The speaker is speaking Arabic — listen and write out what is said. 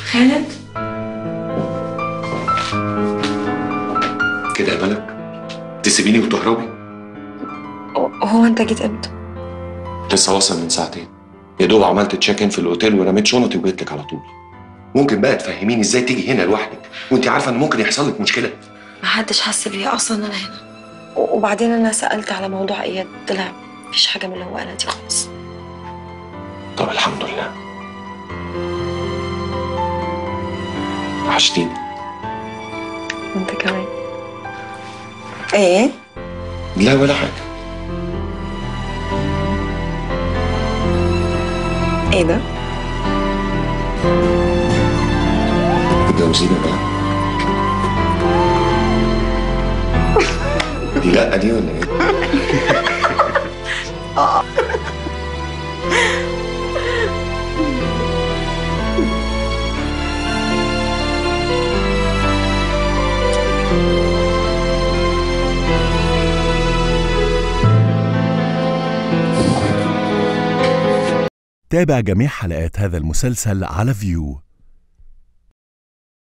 خالد؟ كده يا ملك تسيبيني وتهربي؟ هو انت جيت امتى؟ لسه واصل من ساعتين، يا دوب عملت تشيك ان في الاوتيل ورميت شنطي وجيت لك على طول. ممكن بقى تفهميني ازاي تيجي هنا لوحدك وانت عارفه ان ممكن يحصل لك مشكله؟ محدش حس بيا اصلا انا هنا، وبعدين انا سألت على موضوع اياد طلع مفيش حاجة من اللي هو قالها دي خالص. طب الحمد لله. وحشتيني. وانت كمان. ايه؟ لا ولا حاجه. ايه ده؟ اتجوزيني بقى. دي لا دي ولا ايه؟ تابع جميع حلقات هذا المسلسل على فيو.